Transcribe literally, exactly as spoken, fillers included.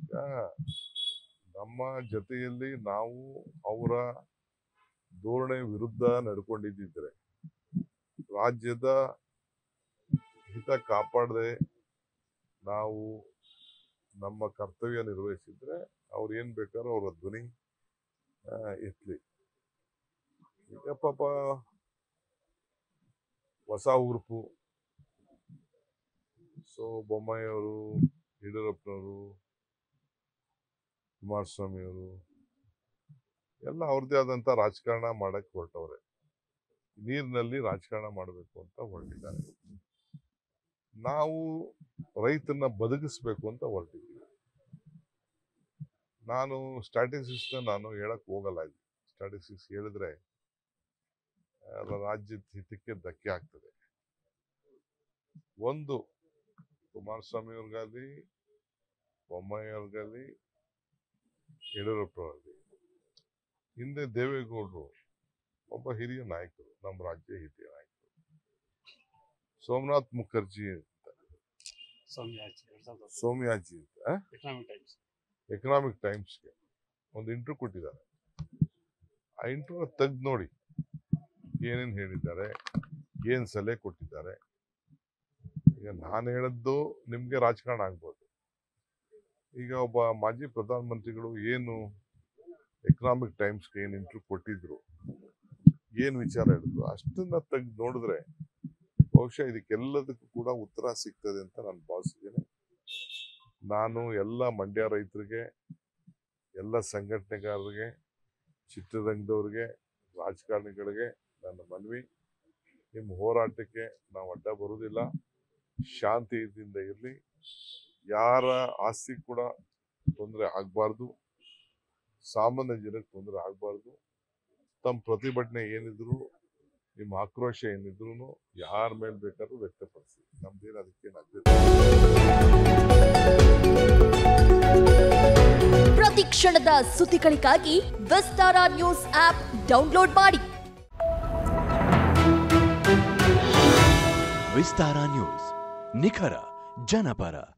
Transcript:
ನಮ್ಮ ಜೊತೆಯಲ್ಲಿ ನಾವು ಅವರ ಧೋರಣೆ ವಿರುದ್ಧ ನಡ್ಕೊಂಡಿದ್ದಿದ್ರೆ ರಾಜ್ಯದ ಹಿತ ಕಾಪಾಡದೆ ನಾವು ನಮ್ಮ ಕರ್ತವ್ಯ ನಿರ್ವಹಿಸಿದ್ರೆ ಅವ್ರು ಏನ್ ಬೇಕಾದ್ರೂ ಅವರ ಧ್ವನಿ ಎತ್ತಲಿ. ಈಗ ಪಾಪ ಹೊಸ ಉರುಪು, ಸೊ ಬೊಮ್ಮಾಯಿಯವರು, ಯಡಿಯೂರಪ್ಪನವರು, ಕುಮಾರಸ್ವಾಮಿಯವರು ಎಲ್ಲ ಅವ್ರದ್ದೇ ಆದಂತ ರಾಜಕಾರಣ ಮಾಡಕ್ ಹೊರಟವ್ರೆ. ನೀರಿನಲ್ಲಿ ರಾಜಕಾರಣ ಮಾಡಬೇಕು ಅಂತ ಹೊರಟಿದ್ದಾರೆ. ನಾವು ರೈತನ ಬದುಕಿಸ್ಬೇಕು ಅಂತ ಹೊರಟಿದ್ದೀವಿ. ನಾನು ಸ್ಟ್ಯಾಟಿಸ್ಟಿಕ್ಸ್ ನಾನು ಹೇಳಕ್ ಹೋಗಲ್ಲ. ಇಲ್ಲಿ ಸ್ಟ್ಯಾಟಿಸ್ಟಿಕ್ಸ್ ಹೇಳಿದ್ರೆ ರಾಜ್ಯದ ಹಿತಕ್ಕೆ ಧಕ್ಕೆ ಆಗ್ತದೆ. ಒಂದು ಕುಮಾರಸ್ವಾಮಿ ಅವ್ರಿಗಾಗಲಿ, ಬೊಮ್ಮಾಯಿ ಅವ್ರಿಗಾಗಲಿ, ಯಡಿಯೂರಪ್ಪನವ್ರಿಗೆ, ಹಿಂದೆ ದೇವೇಗೌಡರು ಒಬ್ಬ ಹಿರಿಯ ನಾಯಕರು, ನಮ್ಮ ರಾಜ್ಯ ಹಿರಿಯ ನಾಯಕರು. ಸೋಮನಾಥ್ ಮುಖರ್ಜಿ ಅಂತ, ಸೋಮಯಾಜಿ ಅಂತ ಎಕನಾಮಿಕ್ ಟೈಮ್ಸ್ಗೆ ಒಂದು ಇಂಟರ್ವ್ಯೂ ಕೊಟ್ಟಿದ್ದಾರೆ. ಆ ಇಂಟರ್ವ್ಯೂ ತೆಗ್ದು ನೋಡಿ ಏನೇನು ಹೇಳಿದ್ದಾರೆ, ಏನ್ ಸಲಹೆ ಕೊಟ್ಟಿದ್ದಾರೆ. ಈಗ ನಾನು ಹೇಳದ್ದು ನಿಮ್ಗೆ ರಾಜಕಾರಣ ಆಗ್ಬೋದು. ಈಗ ಒಬ್ಬ ಮಾಜಿ ಪ್ರಧಾನಮಂತ್ರಿಗಳು ಏನು ಎಕನಾಮಿಕ್ ಟೈಮ್ಸ್ಗೆ ಏನು ಇಂಟರ್ವ್ಯೂ ಕೊಟ್ಟಿದ್ರು, ಏನ್ ವಿಚಾರ ಹೇಳಿದ್ರು, ಅಷ್ಟನ್ನ ತೆಗ್ದು ನೋಡಿದ್ರೆ ಬಹುಶಃ ಇದಕ್ಕೆಲ್ಲದಕ್ಕೂ ಕೂಡ ಉತ್ತರ ಸಿಗ್ತದೆ ಅಂತ ನಾನು ಭಾವಿಸಿದ್ದೇನೆ. ನಾನು ಎಲ್ಲ ಮಂಡ್ಯ ರೈತರಿಗೆ, ಎಲ್ಲ ಸಂಘಟನೆಗಾರರಿಗೆ, ಚಿತ್ರರಂಗದವ್ರಿಗೆ, ರಾಜಕಾರಣಿಗಳಿಗೆ ನನ್ನ ಮನವಿ, ನಿಮ್ಮ ಹೋರಾಟಕ್ಕೆ ನಾವು ಅಡ್ಡ ಬರುವುದಿಲ್ಲ. ಶಾಂತಿಯಿಂದ ಇರಲಿ. ಯಾರ ಆಸ್ತಿ ಕೂಡ ತೊಂದರೆ ಆಗಬಾರ್ದು, ಸಾಮಾನ್ಯ ಜನಕ್ಕೆ ತೊಂದರೆ ಆಗಬಾರ್ದು. ತಮ್ಮ ಪ್ರತಿಭಟನೆ ಏನಿದ್ರು, ನಿಮ್ಮ ಆಕ್ರೋಶ ಏನಿದ್ರು ಯಾರ ಮೇಲೆ ಬೇಕಾದ್ರೂ ವ್ಯಕ್ತಪಡಿಸಿ. ನಮ್ದೇನು ಅದಕ್ಕೇನಾಗ್ತದೆ. ಪ್ರತಿ ಕ್ಷಣದ ಸುದ್ದಿಗಳಿಗಾಗಿ ವಿಸ್ತಾರ ನ್ಯೂಸ್ ಆಪ್ ಡೌನ್ಲೋಡ್ ಮಾಡಿ. ವಿಸ್ತಾರ ನ್ಯೂಸ್, ನಿಖರ ಜನಪರ.